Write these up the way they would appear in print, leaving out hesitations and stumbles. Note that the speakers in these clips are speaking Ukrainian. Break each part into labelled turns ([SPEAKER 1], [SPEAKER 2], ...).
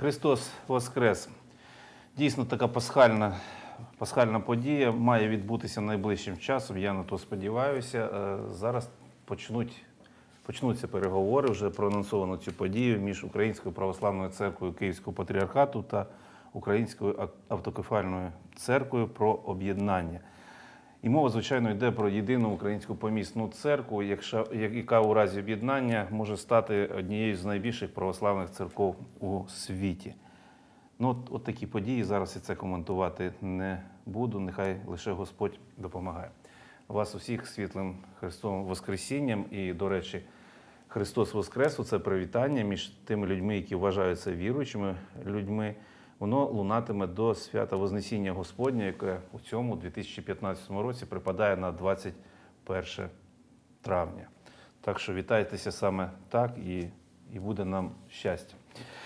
[SPEAKER 1] Христос Воскрес! Дійсно, така пасхальна подія має відбутися найближчим часом, я на то сподіваюся. Зараз почнуться переговори, вже проанонсовано цю подію між Українською православною церквою Київського патріархату та Українською автокефальною церквою про об'єднання. І мова, звичайно, йде про єдину українську помісну церкву, яка у разі об'єднання може стати однією з найбільших православних церков у світі. Ну, от такі події, зараз я це коментувати не буду, нехай лише Господь допомагає. Вас усіх світлим Христовим Воскресінням і, до речі, Христос Воскрес – це привітання між тими людьми, які вважаються віруючими людьми. Воно лунатиме до свята Вознесіння Господня, яке у цьому 2015 році припадає на 21 травня. Так що вітайтеся саме так і буде нам щастя.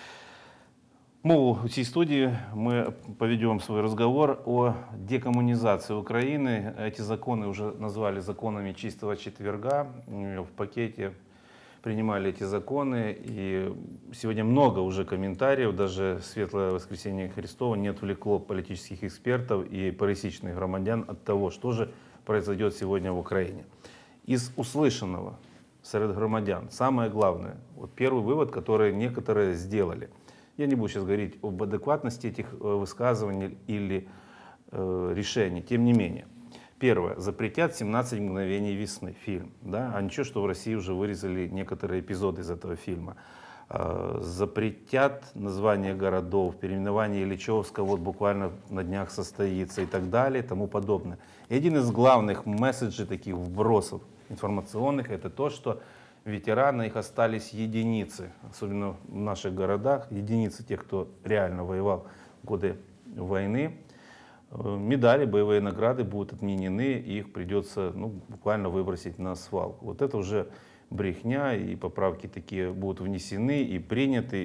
[SPEAKER 1] У цій студии мы поведем свой разговор о декоммунизации Украины. Эти законы уже назвали законами чистого четверга. В пакете принимали эти законы. И сегодня много уже комментариев. Даже Светлое Воскресение Христово не отвлекло политических экспертов и пересечных громадян от того, что же произойдет сегодня в Украине. Из услышанного среди громадян самое главное, вот первый вывод, который некоторые сделали. Я не буду сейчас говорить об адекватности этих высказываний или решений. Тем не менее, первое, запретят «17 мгновений весны» фильм. Да? А ничего, что в России уже вырезали некоторые эпизоды из этого фильма. Запретят название городов, переименование Ильичевска вот буквально на днях состоится и так далее, и тому подобное. И один из главных месседжей, таких вбросов информационных, это то, что ветераны, их остались единицы, особенно в наших городах, единицы тех, кто реально воевал в годы войны. Медали, боевые награды будут отменены, и их придется буквально выбросить на свалку. Вот это уже брехня, и поправки такие будут внесены и приняты.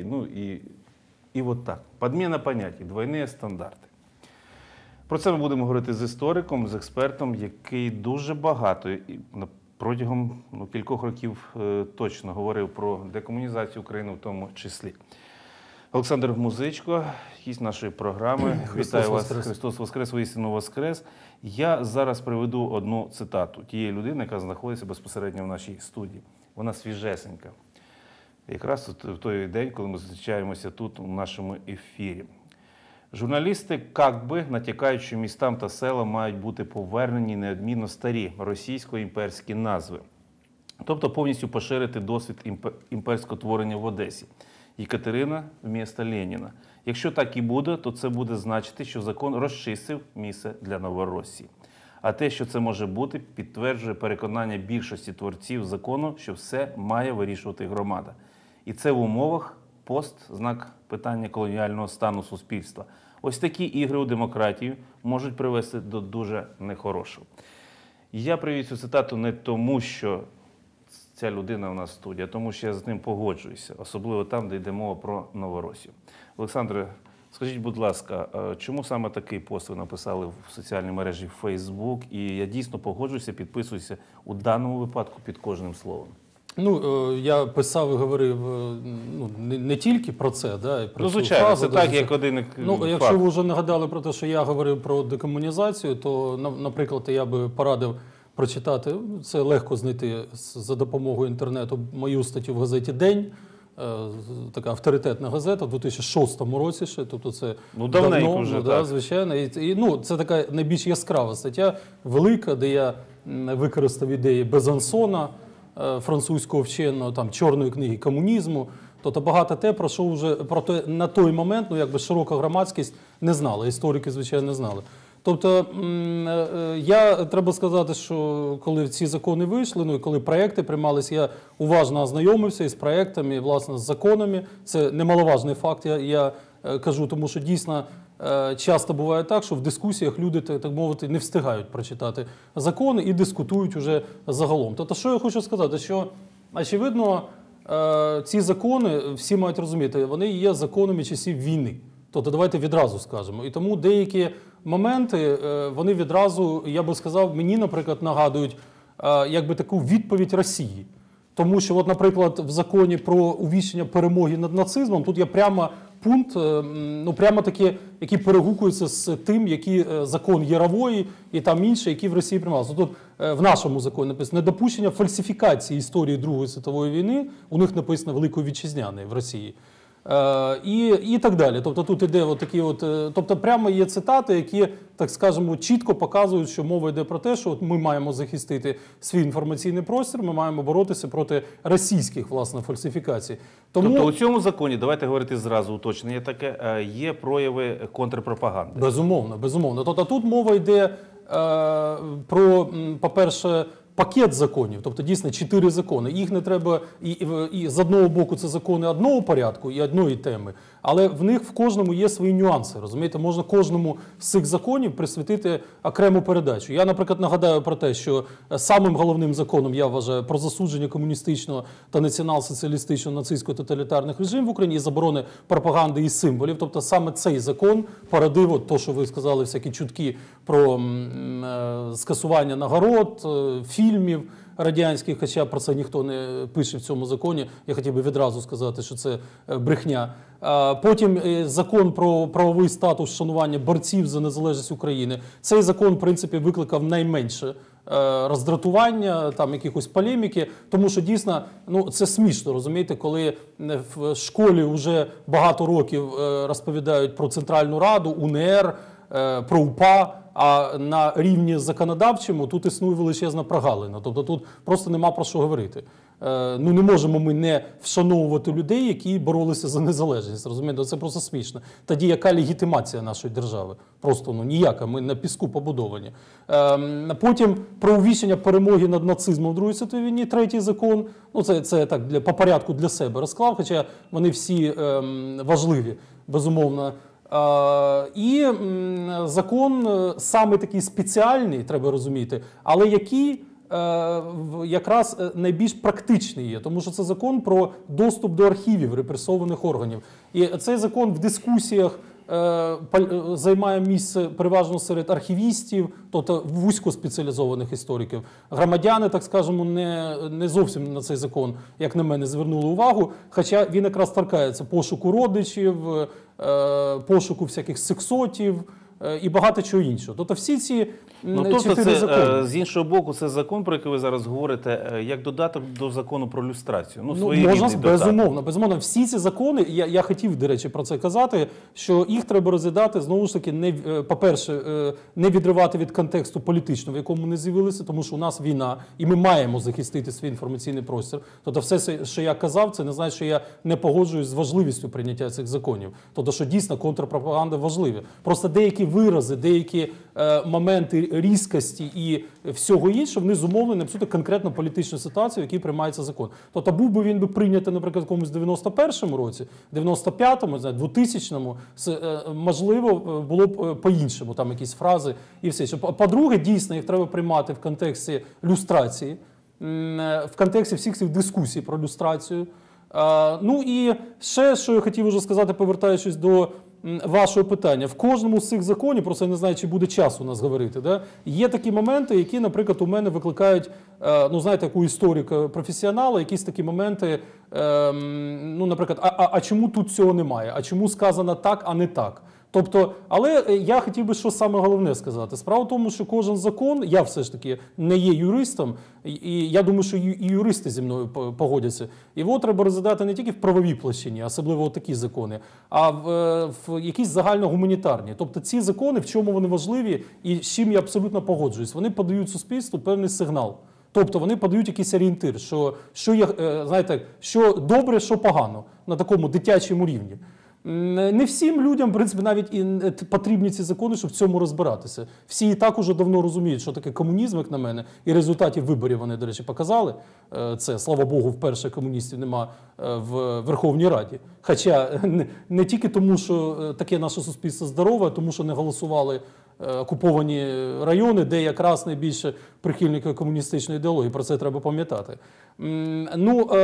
[SPEAKER 1] И вот так. Подмена понятий, двойні стандарти. Про це ми будемо говорити з істориком, з експертом, який дуже багато протягом кількох років точно говорив про декомунізацію України в тому числі. Олександр Музичко, гість нашої програми. Вітаю вас, Христос Воскрес, воістину Воскрес. Я зараз приведу одну цитату тієї людини, яка знаходиться безпосередньо в нашій студії. Вона свіжесенька. Якраз в той день, коли ми зустрічаємося тут у нашому ефірі. Журналісти, як би, натякають, що містам та селам мають бути повернені неодмінно старі російсько-імперські назви. Тобто повністю поширити досвід імперського творення в Одесі. Єкатерина вмісто Леніна. Якщо так і буде, то це буде значити, що закон розчистив місце для Новоросії. А те, що це може бути, підтверджує переконання більшості творців закону, що все має вирішувати громада. І це в умовах знак питання колоніального стану суспільства. Ось такі ігри у демократію можуть привести до дуже нехорошого. Я привів цю цитату не тому, що ця людина у нас в студії, а тому, що я з ним погоджуюся, особливо там, де йде мова про Новоросію. Олександре, скажіть, будь ласка, чому саме такий пост ви написали в соціальній мережі Facebook? І я дійсно погоджуюся, підписуюся у даному випадку під кожним словом.
[SPEAKER 2] Я писав і говорив не тільки про це, і про
[SPEAKER 1] звичайно,
[SPEAKER 2] фразу,
[SPEAKER 1] це так, як один факт.
[SPEAKER 2] Якщо ви вже нагадали про те, що я говорив про декомунізацію, то, наприклад, я би порадив прочитати, це легко знайти за допомогою інтернету, мою статтю в газеті «День», така авторитетна газета, в 2006 році ще, тобто це
[SPEAKER 1] давненько вже, так.
[SPEAKER 2] Звичайно. І це така найбільш яскрава стаття, велика, де я використав ідеї Безансона, французького вченого, чорної книги комунізму. Тобто багато те, про що вже на той момент широка громадськість не знала, історики, звичайно, не знали. Тобто, треба сказати, що коли ці закони вийшли, і коли проекти приймалися, я уважно ознайомився із проектами, власне, з законами. Це немаловажний факт, я кажу, тому що дійсно часто буває так, що в дискусіях люди, так мовити, не встигають прочитати закони і дискутують уже загалом. Тобто, що я хочу сказати, що, очевидно, ці закони, всі мають розуміти, вони є законами часів війни. Тобто, давайте відразу скажемо. І тому деякі моменти, вони відразу, я би сказав, мені, наприклад, нагадують таку відповідь Росії. Тому що, наприклад, в законі про увічнення перемоги над нацизмом, тут є прямо пункт, ну прямо такі, які перегукуються з тим, який закон Ярової і там інші, які в Росії приймалися. Тут в нашому законі написано недопущення фальсифікації історії Другої світової війни, у них написано Великої Вітчизняної в Росії. І так далі. Тобто тут іде такі тобто прямо є цитати, які, так скажемо, чітко показують, що мова йде про те, що ми маємо захистити свій інформаційний простір, ми маємо боротися проти російських, власне, фальсифікацій.
[SPEAKER 1] Тобто у цьому законі, давайте говорити зразу уточнення таке, є прояви контрпропаганди?
[SPEAKER 2] Безумовно, безумовно. Тобто тут мова йде про, по-перше, пакет законів, тобто дійсно 4 закони. Їх не треба, і з одного боку це закони одного порядку і одної теми, але в них в кожному є свої нюанси, розумієте? Можна кожному з цих законів присвятити окрему передачу. Я, наприклад, нагадаю про те, що самим головним законом, я вважаю, про засудження комуністичного та націонал-соціалістичного нацистського тоталітарних режимів в Україні і заборони пропаганди і символів. Тобто саме цей закон породив то, що ви сказали, всякі чутки про скасування нагород, фільмів радянських, хоча про це ніхто не пише в цьому законі. Я хотів би відразу сказати, що це брехня. Потім закон про правовий статус шанування борців за незалежність України. Цей закон, в принципі, викликав найменше роздратування, там якихось полеміки, тому що дійсно, ну, це смішно, розумієте, коли в школі вже багато років розповідають про Центральну Раду, УНР, про УПА, а на рівні законодавчому тут існує величезна прогалина. Тобто тут просто нема про що говорити. Ну не можемо ми не вшановувати людей, які боролися за незалежність. Розумієте, це просто смішно. Тоді яка легітимація нашої держави? Просто ніяка, ми на піску побудовані. Потім про увічнення перемоги над нацизмом в Другій світовій війні, 3-й закон. Ну це так по порядку для себе розклав, хоча вони всі важливі, безумовно. І закон саме такий спеціальний, треба розуміти, але який якраз найбільш практичний є, тому що це закон про доступ до архівів репресованих органів. І цей закон в дискусіях займає місце переважно серед архівістів, тобто вузькоспеціалізованих істориків. Громадяни, так скажемо, не зовсім на цей закон, як на мене, звернули увагу, хоча він якраз торкається пошуку родичів, пошуку всяких сексотів і багато чого іншого. Тобто всі ці чотири закони.
[SPEAKER 1] З іншого боку, це закон, про який ви зараз говорите, як додаток до закону про люстрацію.
[SPEAKER 2] Можна, безумовно. Всі ці закони, я хотів, до речі, про це казати, що їх треба розглядати, знову ж таки, по-перше, не відривати від контексту політичного, в якому ми з'явилися, тому що у нас війна, і ми маємо захистити свій інформаційний простір. Тобто все, що я казав, це не значить, що я не погоджуюсь з важливістю прийняття цих законів. Тобто, що дійсно контрпропаганда важлива. Просто деякі вирази, деякі моменти різкості і всього іншого, вони зумовлені абсолютно конкретно політичну ситуацію, в якій приймається закон. Тобто був би він би прийнятий, наприклад, в якомусь 91-му році, 95-му, 2000-му, можливо, було б по-іншому, там якісь фрази і все. По-друге, дійсно, їх треба приймати в контексті люстрації, в контексті всіх цих дискусій про люстрацію. Ну і ще, що я хотів уже сказати, повертаючись до вашого питання. В кожному з цих законів, просто я не знаю, чи буде час у нас говорити, да? Є такі моменти, які, наприклад, у мене викликають, ну, знаєте, як у історика-професіонала, якісь такі моменти, ну, наприклад, а чому тут цього немає? А чому сказано так, а не так? Тобто, але я хотів би що саме головне сказати. Справа в тому, що кожен закон, я все ж таки не є юристом, і я думаю, що і юристи зі мною погодяться. Його треба розглядати не тільки в правовій площині, особливо такі закони, а в якісь загальногуманітарні. Тобто ці закони, в чому вони важливі і з чим я абсолютно погоджуюсь, вони подають суспільству певний сигнал. Тобто вони подають якийсь орієнтир, що є, знаєте, що добре, що погано на такому дитячому рівні. Не всім людям, в принципі, навіть і потрібні ці закони, щоб в цьому розбиратися. Всі і так уже давно розуміють, що таке комунізм, як на мене, і результатів виборів вони, до речі, показали. Це, слава Богу, вперше комуністів нема в Верховній Раді. Хоча не тільки тому, що таке наше суспільство здорове, а тому, що не голосували окуповані райони, де якраз найбільше прихильники комуністичної ідеології. Про це треба пам'ятати. Ну,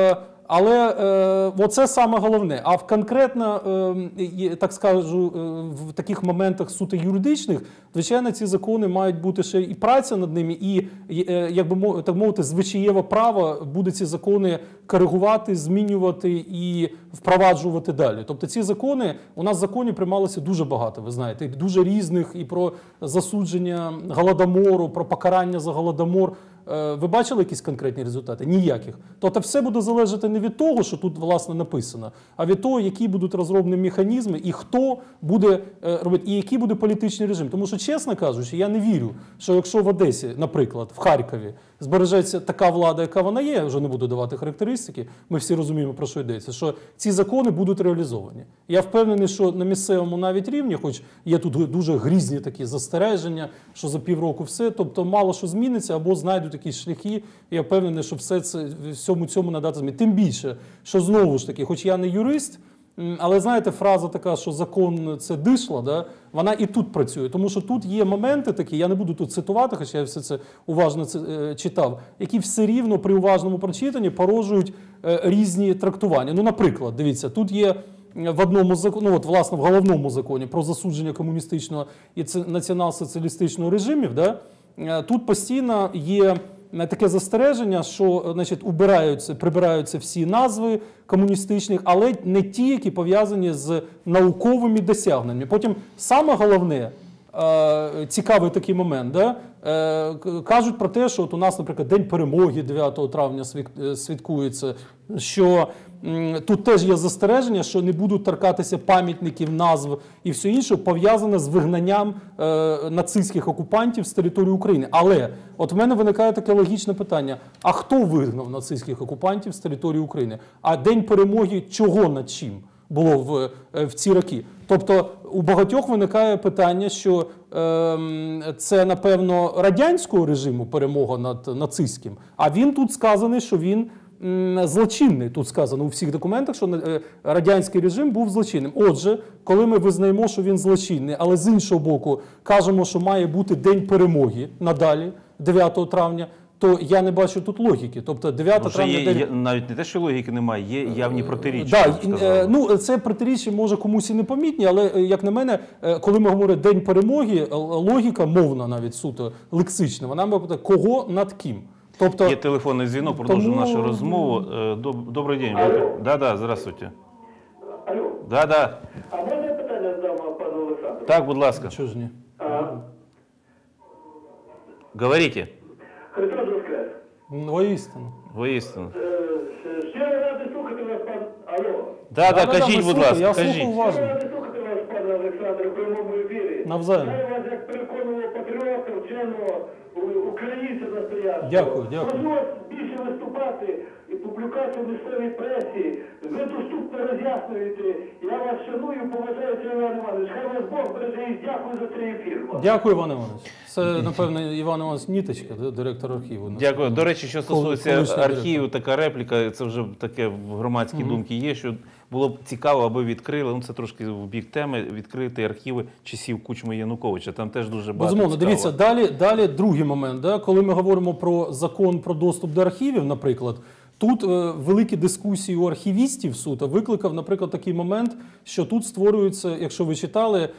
[SPEAKER 2] Але оце саме головне. А конкретно, так скажу, в таких моментах суто юридичних, звичайно, ці закони мають бути ще і праця над ними, і, як би так мовити, звичаєве право буде ці закони коригувати, змінювати і впроваджувати далі. Тобто ці закони, у нас законів приймалося дуже багато, ви знаєте, дуже різних, і про засудження Голодомору, про покарання за Голодомор. Ви бачили якісь конкретні результати? Ніяких. Тобто все буде залежати не від того, що тут, власне, написано, а від того, які будуть розроблені механізми і хто буде робити, і який буде політичний режим. Тому що, чесно кажучи, я не вірю, що якщо в Одесі, наприклад, в Харкові, збережеться така влада, яка вона є, я вже не буду давати характеристики, ми всі розуміємо, про що йдеться, що ці закони будуть реалізовані. Я впевнений, що на місцевому навіть рівні, хоч є тут дуже грізні такі застереження, що за півроку все, тобто мало що зміниться, або знайдуть якісь шляхи, і я впевнений, що все це, всьому цьому надати зміни. Тим більше, що знову ж таки, хоч я не юрист, але знаєте, фраза така, що закон – це дишло, да? Вона і тут працює. Тому що тут є моменти такі, я не буду тут цитувати, хоча я все це уважно читав, які все рівно при уважному прочитанні породжують різні трактування. Ну, наприклад, дивіться, тут є в одному законі, ну от, власне, в головному законі про засудження комуністичного і націонал-соціалістичного режимів, да? Тут постійно є таке застереження, що, значить, прибираються всі назви комуністичних, але не ті, які пов'язані з науковими досягненнями. Потім саме головне, цікавий такий момент, да? Кажуть про те, що от у нас, наприклад, День Перемоги 9 травня святкується, що тут теж є застереження, що не будуть торкатися пам'ятників, назв і все інше, пов'язане з вигнанням нацистських окупантів з території України. Але от в мене виникає таке логічне питання, а хто вигнав нацистських окупантів з території України? А День Перемоги чого над чим було в ці роки? Тобто у багатьох виникає питання, що це, напевно, радянського режиму перемога над нацистським, а він тут сказаний, що він злочинний. Тут сказано у всіх документах, що радянський режим був злочинним. Отже, коли ми визнаємо, що він злочинний, але з іншого боку кажемо, що має бути День Перемоги надалі, 9 травня, то я не бачу тут логіки. Тобто 9 травня...
[SPEAKER 1] Навіть не те, що логіки немає, є явні протиріччя.
[SPEAKER 2] Ну, це протиріччя може комусь і не помітні, але, як на мене, коли ми говоримо День Перемоги, логіка мовна навіть суто, лексична, вона має бути кого над ким. Тобто,
[SPEAKER 1] є телефонний дзвінок, продовжуємо нашу розмову. Добрий день. Да, здравствуйте.
[SPEAKER 3] Алло.
[SPEAKER 1] Да.
[SPEAKER 3] А можна я питання задам пану Олександру?
[SPEAKER 1] Так, будь ласка.
[SPEAKER 2] Чого ж ні?
[SPEAKER 1] Говорите.
[SPEAKER 3] Христос Воскрес.
[SPEAKER 2] Воістину.
[SPEAKER 1] Воістину.
[SPEAKER 3] Ще радий слухати вас, пан... Алло.
[SPEAKER 1] Да, кажіть, будь ласка,
[SPEAKER 2] я
[SPEAKER 1] кажіть.
[SPEAKER 2] слухаю
[SPEAKER 3] Ще
[SPEAKER 2] уважно.
[SPEAKER 3] радий слухати вас, пане Олександре, в прямому ефірі.
[SPEAKER 2] Навзаєм.
[SPEAKER 3] Знаю вас як переконаного патріота, вченого, українця настоящого.
[SPEAKER 2] Дякую.
[SPEAKER 3] Прошу вас більше виступати і публікації в місцевій пресі. Ви доступно роз'яснюєте. Я вас шаную, поважаю, Іван Іванович. Хай вас Бог береже і дякую за цей ефір.
[SPEAKER 2] Дякую, Іван Іванович. Це, напевно, Іван Іванович Ніточка, директор архіву.
[SPEAKER 1] Дякую. До речі, що стосується
[SPEAKER 2] Колишній
[SPEAKER 1] архіву, така репліка, це вже таке в громадській думці є, що було б цікаво, аби відкрили, ну це трошки в бік теми, відкрити архіви часів Кучми і Януковича. Там теж дуже багато
[SPEAKER 2] Безумовно,
[SPEAKER 1] цікавого.
[SPEAKER 2] дивіться, далі другий момент. Да? Коли ми говоримо про закон про доступ до архівів, наприклад, тут великі дискусії у архівістів суто викликав, наприклад, такий момент, що тут створюється, якщо ви читали,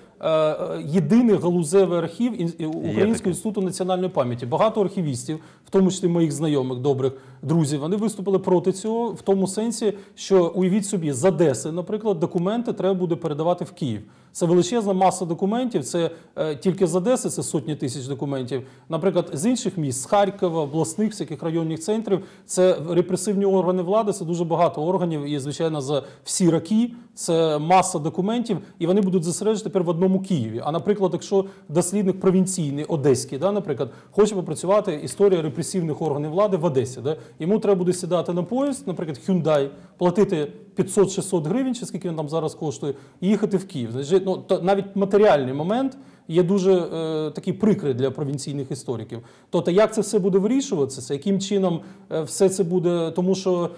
[SPEAKER 2] єдиний галузевий архів Українського інституту національної пам'яті. Багато архівістів, в тому числі моїх знайомих, добрих друзів, вони виступили проти цього в тому сенсі, що, уявіть собі, з Одеси, наприклад, документи треба буде передавати в Київ. Це величезна маса документів, це тільки з Одеси, це сотні тисяч документів. Наприклад, з інших міст, з Харкова, обласних, всяких районних центрів, це репресивні органи влади, це дуже багато органів і, звичайно, за всі роки це маса документів, і вони будуть зосереджені тепер в одному Києві. А, наприклад, якщо дослідник провінційний, одеський, да, наприклад, хоче попрацювати історія репресивних органів влади в Одесі, да, йому треба буде сідати на поїзд, наприклад, Hyundai, платити 500-600 гривень, чи скільки він там зараз коштує, і їхати в Київ. Значить, ну, навіть матеріальний момент є дуже такий прикрий для провінційних істориків. Тобто, як це все буде вирішуватися, яким чином все це буде, тому що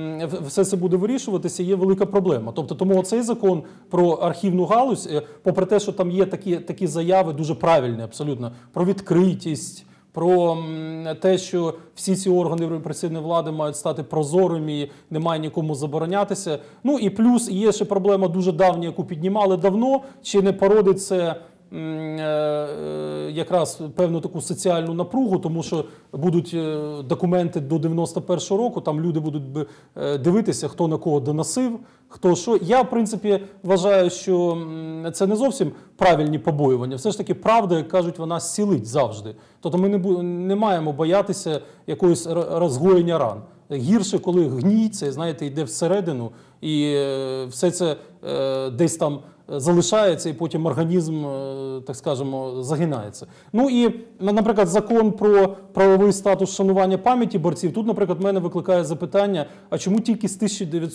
[SPEAKER 2] все це буде вирішуватися, є велика проблема. Тобто, тому оцей закон про архівну галузь, попри те, що там є такі заяви дуже правильні абсолютно, про відкритість, про те, що всі ці органи репресивної влади мають стати прозорими і не має нікому заборонятися. Ну і плюс є ще проблема дуже давня, яку піднімали давно, чи не породить це якраз певну таку соціальну напругу, тому що будуть документи до 91-го року, там люди будуть дивитися, хто на кого доносив, хто що. Я, в принципі, вважаю, що це не зовсім правильні побоювання. Все ж таки, правда, як кажуть, вона зцілить завжди. Тобто ми не маємо боятися якогось розгоєння ран. Гірше, коли гній, це, знаєте, йде всередину, і все це десь там залишається, і потім організм, так скажемо, загинається. Ну і, наприклад, закон про правовий статус шанування пам'яті борців, тут, наприклад, мене викликає запитання, а чому тільки з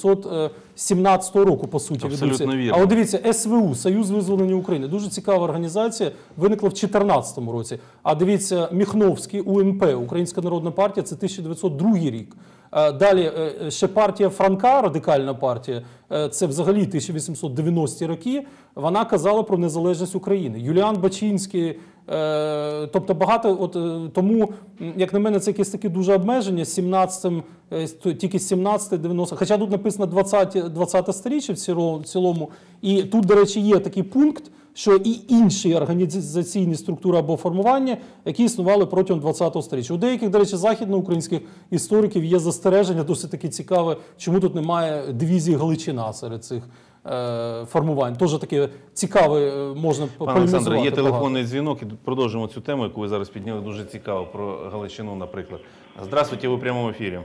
[SPEAKER 2] 1917 року, по суті,
[SPEAKER 1] Абсолютно
[SPEAKER 2] відбувся?
[SPEAKER 1] вірно.
[SPEAKER 2] А от дивіться, СВУ, Союз визволення України, дуже цікава організація, виникла в 2014 році. А дивіться, Міхновський, УНП, Українська народна партія, це 1902 рік. Далі ще партія Франка, радикальна партія, це взагалі 1890-ті роки, вона казала про незалежність України. Юліан Бачинський, тобто багато, тому, як на мене, це якесь таке дуже обмеження, тільки 17-90, хоча тут написано 20 сторіччя в цілому, і тут, до речі, є такий пункт, що і інші організаційні структури або формування, які існували протягом 20-го сторіччя. У деяких, до речі, західноукраїнських істориків є застереження, досить таки цікаве, чому тут немає дивізії Галичина серед цих формувань. Теж таке цікаве, можна
[SPEAKER 1] Пане Олександре,
[SPEAKER 2] полемізувати.
[SPEAKER 1] є телефонний дзвінок, і продовжимо цю тему, яку ви зараз підняли, дуже цікаво, про Галичину, наприклад. Здравствуйте, ви в прямому ефірі.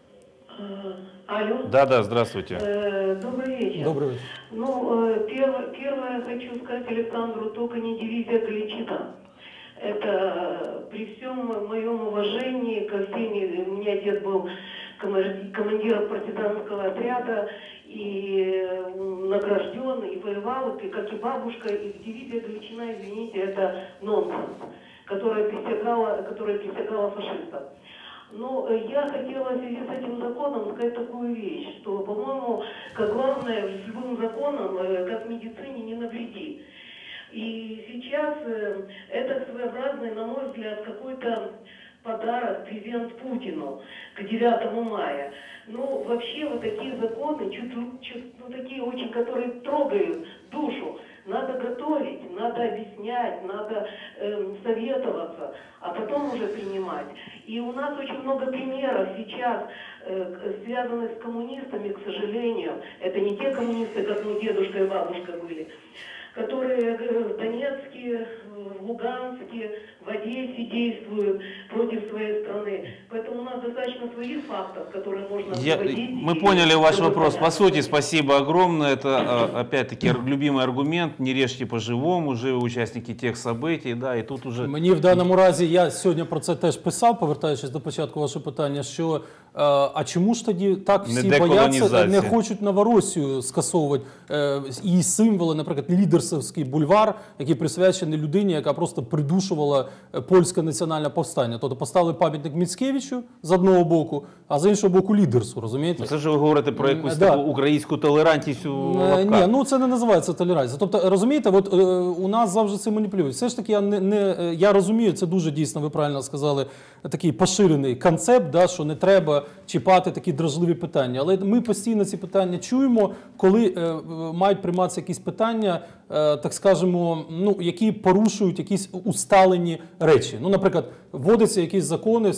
[SPEAKER 4] Алло.
[SPEAKER 1] Да, здравствуйте.
[SPEAKER 4] Добрый вечер.
[SPEAKER 2] Добрий вечір.
[SPEAKER 4] Ну, первое хочу сказать Александру, только не дивизия Галичина. Это при всем моем уважении ко всем, у меня дед был командиром партизанского отряда, и награжден, и воевал, и, как и бабушка, и дивизия Галичина, извините, это нонсенс, которая присягала фашистам. Но я хотела в связи с этим законом сказать такую вещь, что, по-моему, как главное с любым законом, как в медицине, не навреди. И сейчас это своеобразный, на мой взгляд, какой-то подарок президенту Путину к 9 мая. Ну, вообще, вот такие законы, такие очень, которые трогают душу, надо готовить, надо объяснять, надо советоваться, а потом уже принимать. И у нас очень много примеров сейчас, связанных с коммунистами, к сожалению. Это не те коммунисты, как мой дедушка и бабушка были, которые в Донецке, в Луганске, в Одессе действуют против своей страны. Поэтому у нас достаточно своих фактов, которые можно приводить.
[SPEAKER 1] Мы поняли ваш вопрос. По сути, спасибо огромное. Это, опять-таки, любимый аргумент. Не режьте по-живому, живы участники тех событий. Да, і тут уже...
[SPEAKER 2] Мені в даному разі, я сьогодні про це теж писав, повертаючись до початку вашого питання, що а чому ж тоді так всі бояться, не хочуть Новоросію скасовувати її символи, наприклад, Лідерсовський бульвар, який присвячений людині, яка просто придушувала польське національне повстання. Тобто поставили пам'ятник Міцкевичу з одного боку, а з іншого боку Лідерсу, розумієте?
[SPEAKER 1] Це ж ви говорите про якусь таку українську толерантність у лапках.
[SPEAKER 2] Ні, ну це не називається толерантність. Тобто, розумієте, от у нас завжди цим маніпулюють. Все ж таки, я розумію, це дуже дійсно, ви правильно сказали, такий поширений концепт, да, що не треба чіпати такі дражливі питання. Але ми постійно ці питання чуємо, коли мають прийматися якісь питання, так скажемо, ну, які порушують якісь усталені речі. Ну, наприклад, вводяться якісь закони,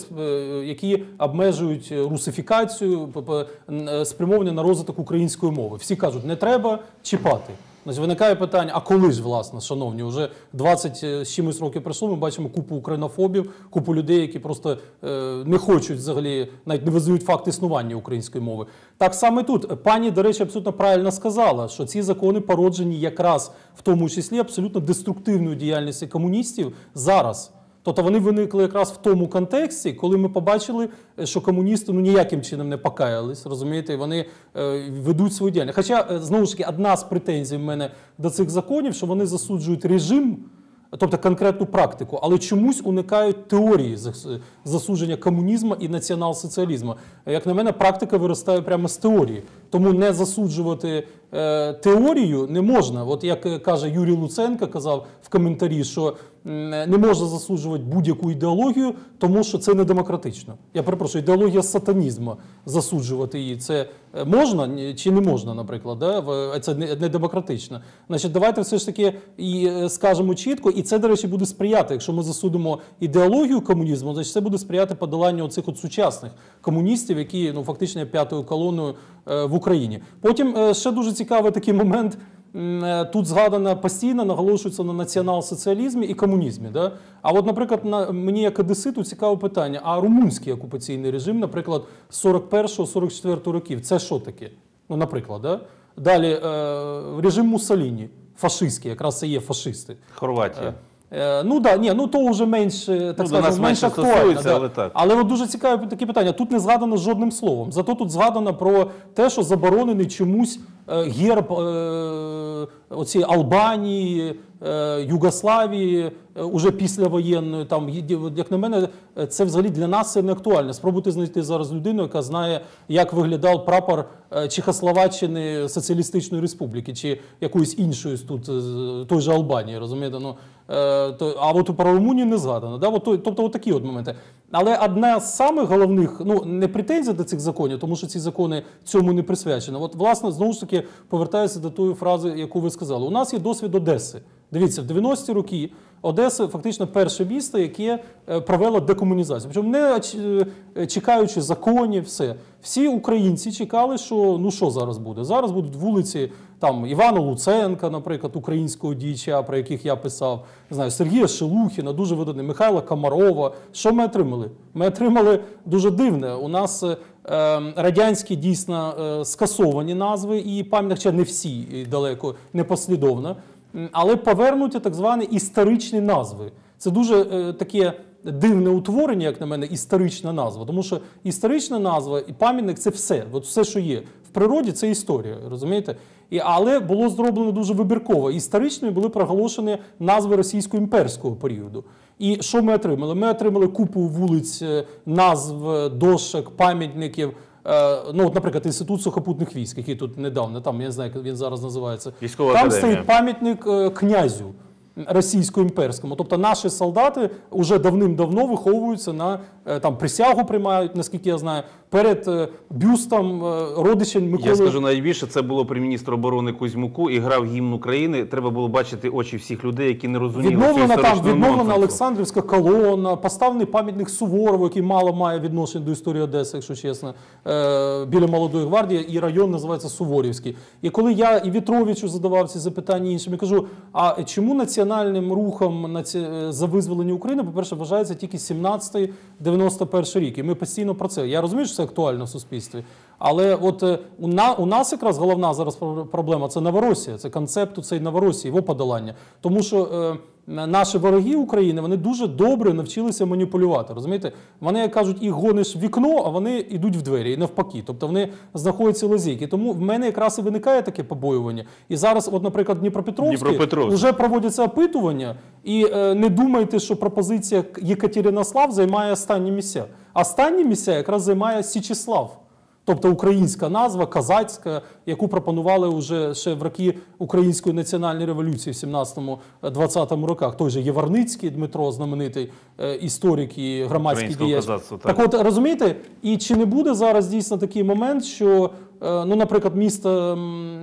[SPEAKER 2] які обмежують русифікацію, спрямовані на розвиток української мови. Всі кажуть, не треба чіпати. Значить, виникає питання, а коли ж, власне, шановні, вже 20 з чимось років пройшло, ми бачимо купу українофобів, купу людей, які просто не хочуть взагалі, навіть не визнають факт існування української мови. Так само і тут. Пані, до речі, абсолютно правильно сказала, що ці закони породжені якраз в тому числі абсолютно деструктивною діяльністю комуністів зараз. Тобто вони виникли якраз в тому контексті, коли ми побачили, що комуністи ніяким чином не покаялись, розумієте, вони ведуть свою діяльність. Хоча, знову ж таки, одна з претензій в мене до цих законів, що вони засуджують режим, тобто конкретну практику, але чомусь уникають теорії засудження комунізму і націонал-соціалізму. Як на мене, практика виростає прямо з теорії. Тому не засуджувати теорію не можна. От як каже Юрій Луценко, казав в коментарі, що не можна засуджувати будь-яку ідеологію, тому що це не демократично. Я перепрошую, ідеологія сатанізму, засуджувати її, це можна чи не можна, наприклад, да? Це не демократично. Значить, давайте все ж таки і скажемо чітко, і це, до речі, буде сприяти, якщо ми засудимо ідеологію комунізму, значить це буде сприяти подоланню оцих от сучасних комуністів, які фактично є п'ятою колоною в Україні. Потім ще дуже цікавий такий момент. Тут згадано постійно, наголошується на націонал-соціалізмі і комунізмі. Да? А от, наприклад, мені як одеситу цікаве питання, а румунський окупаційний режим, наприклад, з 41-44 років, це що таке? Ну, наприклад, да? Далі режим Муссоліні, фашистський, якраз це є фашисти.
[SPEAKER 1] Хорватія.
[SPEAKER 2] Ну да, ні, ну то вже менш, так скажемо, менш актуально. Да.
[SPEAKER 1] Але, так.
[SPEAKER 2] Але от дуже цікаве таке питання. Тут не згадано жодним словом. Зато тут згадано про те, що заборонений чомусь герб оці Албанії, Югославії, уже післявоєнної. Там, як на мене, це взагалі для нас це не актуально. Спробуйте знайти зараз людину, яка знає, як виглядав прапор Чехословаччини Соціалістичної Республіки, чи якоїсь іншої тут, той же Албанії, розумієте? Ну, а от про Румунію не згадано. Да? Тобто от такі от моменти. Але одна з самих головних, ну не претензій до цих законів, тому що ці закони цьому не присвячені. От, власне, знову ж таки, повертаюся до тої фрази, яку ви сказали. У нас є досвід Одеси. Дивіться, в 90-ті роки Одеса фактично перше місто, яке провело декомунізацію. Причому не чекаючи законів, все. Всі українці чекали, що ну що зараз буде? Зараз будуть вулиці там Івана Луценка, наприклад, українського діяча, про яких я писав, не знаю, Сергія Шелухіна, дуже видатний, Михайла Комарова. Що ми отримали? Ми отримали дуже дивне. У нас радянські дійсно скасовані назви і пам'ятник, хоча не всі, і далеко не послідовно, але повернуті так звані історичні назви. Це дуже таке дивне утворення, як на мене, історична назва. Тому що історична назва і пам'ятник – це все. От все, що є. В природі – це історія, розумієте? Але було зроблено дуже вибірково. Історичними були проголошені назви російсько-імперського періоду. І що ми отримали? Ми отримали купу вулиць, назв, дошок, пам'ятників. Ну, от, наприклад, Інститут сухопутних військ, який тут недавно, там, я не знаю, як він зараз називається.
[SPEAKER 1] Військова
[SPEAKER 2] там
[SPEAKER 1] академія.
[SPEAKER 2] стоїть пам'ятник князю російсько-імперському. Тобто наші солдати вже давним-давно виховуються на там присягу приймають, наскільки я знаю, перед бюстом родичем Миколи.
[SPEAKER 1] Я скажу найбільше, це було при міністру оборони Кузьмуку і грав гімн України. Треба було бачити очі всіх людей, які не розуміли
[SPEAKER 2] Відновлена Олександрівська колона, поставлений пам'ятник Суворову, який мало має відношення до історії Одеси, якщо чесно, біля Молодої гвардії, і район називається Суворівський. І коли я і Вітровичу задавав ці запитання іншим, я кажу, а чому національним рухом за визволення України, по-перше, вважається тільки 17-91 рік. І ми постійно про це. Я розумію, що це актуально в суспільстві. Але от у нас якраз головна зараз проблема – це Новоросія, це концепт цієї Новоросії, його подолання. Тому що наші вороги України, вони дуже добре навчилися маніпулювати, розумієте? Вони, як кажуть, їх гониш в вікно, а вони йдуть в двері, і навпаки. Тобто вони знаходяться лазейки. Тому в мене якраз і виникає таке побоювання. І зараз, от, наприклад, в Дніпропетровській вже проводяться опитування, і не думайте, що пропозиція Єкатеринослав займає останні місця. Останні місця якраз займає Січеслав. Тобто українська назва, козацька, яку пропонували вже ще в роки Української національної революції в 17-20 роках. Той же Єварницький Дмитро, знаменитий історик і громадський діяч. Так от, розумієте, і чи не буде зараз дійсно такий момент, що, ну, наприклад, місто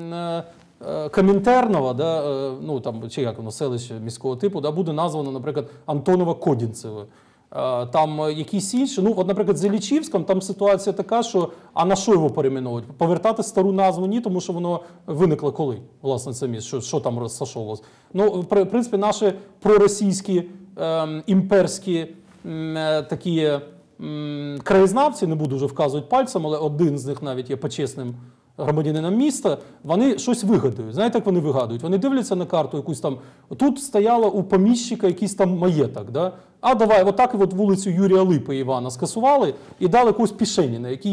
[SPEAKER 2] Комінтерново, да, ну, там, чи як воно, селище міського типу, да, буде названо, наприклад, Антоново-Кодінцеве. Там якісь інші, ну, от, наприклад, з Іллічівськом там ситуація така, що, а на що його перейменовувати? Повертати стару назву ні, тому що воно виникло коли, власне, це місце, що там розташовувалось. Ну, в принципі, наші проросійські, імперські такі краєзнавці, не буду вже вказувати пальцем, але один з них навіть є почесним громадянином міста, вони щось вигадають. Знаєте, як вони вигадують? Вони дивляться на карту якусь там, тут стояло у поміщика якийсь там маєток, да? А давай, отак от вулицю Юрія Липи Івана скасували і дали якогось Пішеніна, який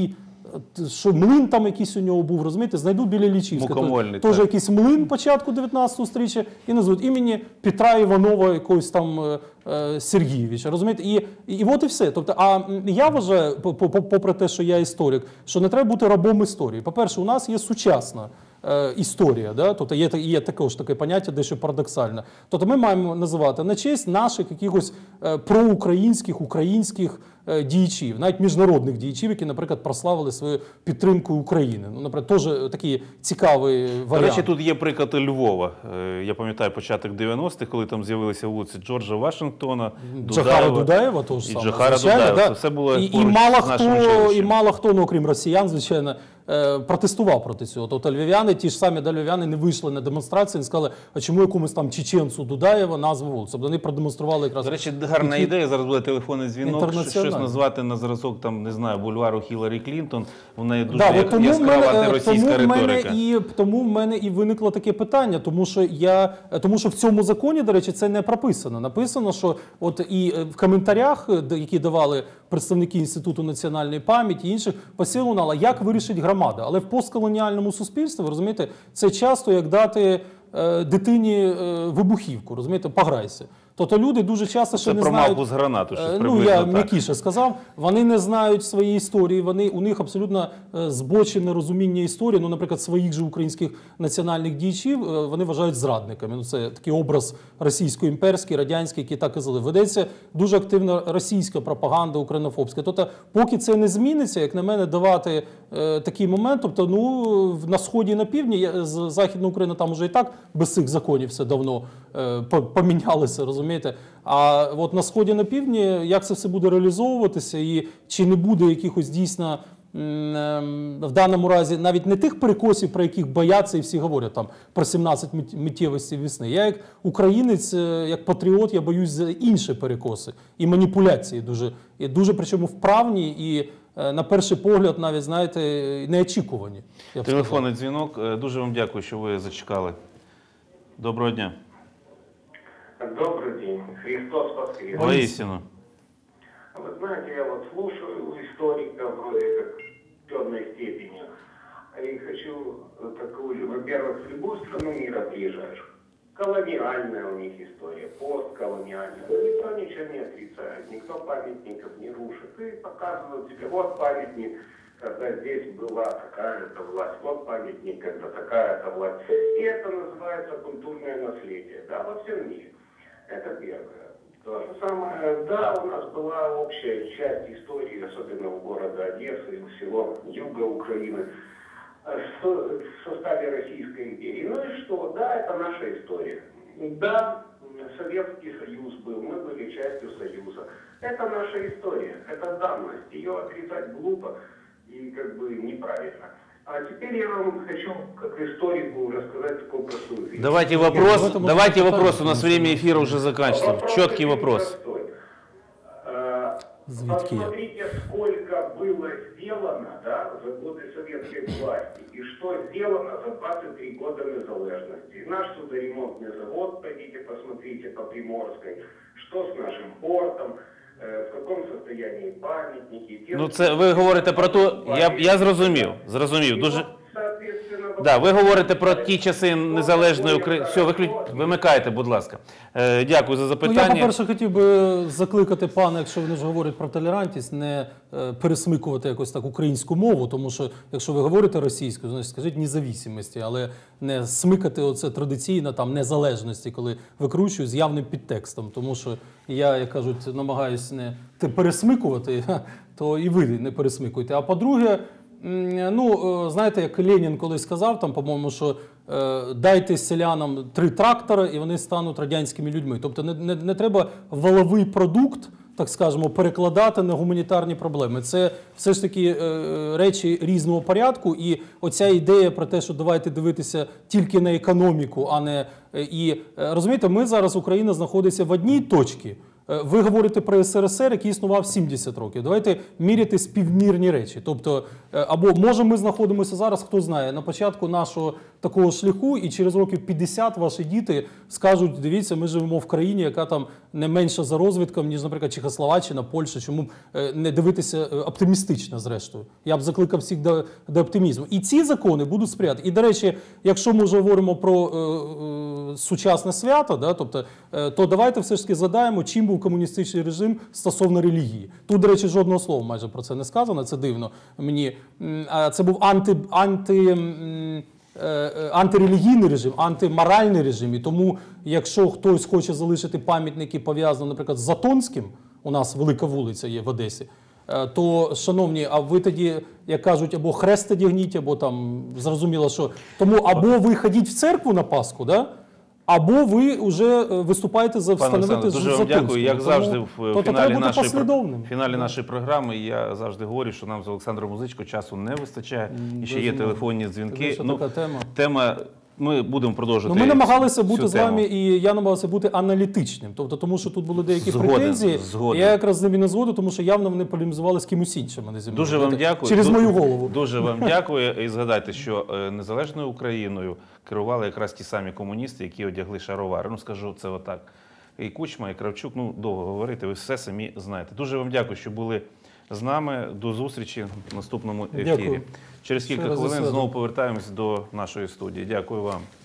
[SPEAKER 2] що млин там якийсь у нього був, розумієте, знайдуть біля Лічівська.
[SPEAKER 1] Мукомольний,
[SPEAKER 2] Теж
[SPEAKER 1] так.
[SPEAKER 2] якийсь млин початку 19-го сторіччя і назвуть імені Петра Іванова якогось там Сергійовича, розумієте? І от і все. Тобто, а я вважаю, попри те, що я історик, що не треба бути рабом історії. По-перше, у нас є сучасна історія, да? Тобто є також таке поняття дещо парадоксальне. Тобто ми маємо називати на честь наших якихось проукраїнських, українських діячів, навіть міжнародних діячів, які, наприклад, прославили свою підтримку України. Ну, наприклад, теж такий цікавий
[SPEAKER 1] До
[SPEAKER 2] варіант.
[SPEAKER 1] речі, тут є приклад і Львова. Я пам'ятаю початок 90-х, коли там з'явилися вулиці Джорджа Вашингтона,
[SPEAKER 2] Джохара Дудаєва теж
[SPEAKER 1] і
[SPEAKER 2] саме.
[SPEAKER 1] Джохара
[SPEAKER 2] Звичайно,
[SPEAKER 1] Дудаєва.
[SPEAKER 2] да.
[SPEAKER 1] Це все було
[SPEAKER 2] і
[SPEAKER 1] поруч
[SPEAKER 2] мало
[SPEAKER 1] з нашим
[SPEAKER 2] хто,
[SPEAKER 1] училищем.
[SPEAKER 2] і мало хто, ну, окрім росіян, звичайно, протестував проти цього. Тобто львів'яни, ті ж самі львів'яни не вийшли на демонстрації, не сказали, а чому якомусь там чеченцу Дудаєва назву вулицю. Тобто вони продемонстрували якраз...
[SPEAKER 1] До речі, гарна ідея, зараз буде телефонний дзвінок,
[SPEAKER 2] Інтернаціональний.
[SPEAKER 1] щось назвати на зразок, там, не знаю, бульвару Хіларі Клінтон, вона є дуже
[SPEAKER 2] Да, от тому
[SPEAKER 1] яскрава
[SPEAKER 2] в мене-
[SPEAKER 1] антиросійська риторика.
[SPEAKER 2] тому в мене і виникло таке питання, тому що в цьому законі, до речі, це не прописано. Написано, що от і в коментарях, які давали представники Інституту національної пам'яті і інших, посил лунало, як вирішить громада. Але в постколоніальному суспільстві, ви розумієте, це часто як дати дитині вибухівку, розумієте, пограйся. Тобто люди дуже часто ще
[SPEAKER 1] Це
[SPEAKER 2] не
[SPEAKER 1] про
[SPEAKER 2] знають...
[SPEAKER 1] мавпу з гранату, щось
[SPEAKER 2] Ну,
[SPEAKER 1] приблизно
[SPEAKER 2] я
[SPEAKER 1] так.
[SPEAKER 2] м'якіше сказав. Вони не знають своєї історії, у них абсолютно збочене розуміння історії. Ну, наприклад, своїх же українських національних діячів вони вважають зрадниками. Ну, це такий образ російсько-імперський, радянський, який так і зали. Ведеться дуже активна російська пропаганда, українофобська. Тобто, поки це не зміниться, як на мене, давати такий момент, тобто, ну, на Сході і на Півдні, Західна Україна там уже і так без цих законів все давно помінялися, розумієте? А от на Сході, на Півдні, як це все буде реалізовуватися і чи не буде якихось дійсно в даному разі навіть не тих перекосів, про яких бояться і всі говорять там про 17 миттєвостей весни. Я як українець, як патріот, я боюсь за інші перекоси і маніпуляції дуже причому вправні і на перший погляд навіть, знаєте, неочікувані. Я б сказав.
[SPEAKER 1] Телефонний дзвінок. Дуже вам дякую, що ви зачекали. Доброго дня.
[SPEAKER 5] Добрый день. Христос воскрес.
[SPEAKER 1] Воістину.
[SPEAKER 5] Вы знаете, я вот слушаю историка вроде как в темной степени. И хочу такую, во-первых, в любую страну мира приезжаешь. Колониальная у них история, постколониальная. Но никто ничего не отрицает, никто памятников не рушит. И показывают тебе, вот памятник, когда здесь была такая-то власть, вот памятник, когда такая-то власть. И это называется культурное наследие, да, во всем мире. Это первое. То же самое, да, у нас была общая часть истории, особенно у города Одессы и всего юга Украины, в составе Российской империи. Ну и что? Да, это наша история. Да, Советский Союз был, мы были частью Союза. Это наша история, это данность. Ее отрицать глупо и как бы неправильно. А теперь я вам хочу, как историку, рассказать такую простую вещь.
[SPEAKER 1] Давайте вопрос. У нас время эфира уже заканчивается.
[SPEAKER 5] Вопрос
[SPEAKER 1] Четкий
[SPEAKER 5] очень
[SPEAKER 1] вопрос.
[SPEAKER 5] простой.
[SPEAKER 2] Звідки я?
[SPEAKER 5] Посмотрите, сколько было сделано, да, за годы советской власти, и что сделано за 23 года незалежности. Наш судоремонтный завод, пойдите посмотрите по Приморской, что с нашим портом, в каком состоянии памятники.
[SPEAKER 1] Ну, це ви говорите про ту... Я зрозумів. Дуже... Да, ви говорите про ті часи незалежної України. Все, вимикайте, будь ласка. Дякую за
[SPEAKER 2] Ну,
[SPEAKER 1] запитання.
[SPEAKER 2] я, по-перше, хотів би закликати пана, якщо вони ж говорять про толерантність, не пересмикувати якось так українську мову, тому що, якщо ви говорите російською, значить скажіть незалежності, але не смикати оце традиційно там незалежності, коли викручую з явним підтекстом, тому що я, як кажуть, намагаюсь не пересмикувати, то і ви не пересмикуєте. А по-друге, ну, знаєте, як Ленін колись сказав, там, по-моєму, що дайте селянам 3 трактора, і вони стануть радянськими людьми. Тобто не треба валовий продукт, так скажемо, перекладати на гуманітарні проблеми. Це все ж таки речі різного порядку, і оця ідея про те, що давайте дивитися тільки на економіку, а не... І, розумієте, ми зараз, Україна знаходиться в одній точці Ви говорите про СРСР, який існував 70 років. Давайте міряти співмірні речі. Тобто, або може ми знаходимося зараз, хто знає, на початку нашого такого шляху, і через років 50 ваші діти скажуть, дивіться, ми живемо в країні, яка там не менша за розвитком, ніж, наприклад, Чехословаччина, Польща. Чому б не дивитися оптимістично, зрештою? Я б закликав всіх до оптимізму. І ці закони будуть сприяти. І, до речі, якщо ми вже говоримо про сучасне свято, да, тобто, то давайте все ж таки згадаємо, чим був комуністичний режим стосовно релігії. Тут, до речі, жодного слова майже про це не сказано, це дивно мені. Це був антирелігійний режим, антиморальний режим. І тому, якщо хтось хоче залишити пам'ятники, пов'язані, наприклад, з Затонським, у нас велика вулиця є в Одесі, то, шановні, а ви тоді, як кажуть, або хрест одягніть, або там, зрозуміло, що... Тому або ви ходіть в церкву на Пасху, да? Або ви вже виступаєте за встановити
[SPEAKER 1] дуже вам дякую. Як завжди, в фіналі нашої програми я завжди говорю, що нам з Олександром Музичко часу не вистачає. І ще є телефонні дзвінки. Тема, ми будемо продовжувати.
[SPEAKER 2] Ми намагалися бути з вами, і я намагався бути аналітичним. Тобто, тому що тут були деякі претензії. Я якраз з ними не згоден, тому що явно вони полемізували з кимось іншим, а не зі мною.
[SPEAKER 1] Дуже вам дякую.
[SPEAKER 2] Через мою голову.
[SPEAKER 1] Дуже вам дякую. І згадайте, що незалежною Україною керували якраз ті самі комуністи, які одягли шаровари. Ну, скажу це отак. І Кучма, і Кравчук, ну, довго говорити, ви все самі знаєте. Дуже вам дякую, що були з нами. До зустрічі в наступному ефірі.
[SPEAKER 2] Дякую.
[SPEAKER 1] Через кілька хвилин знову повертаємось до нашої студії. Дякую вам.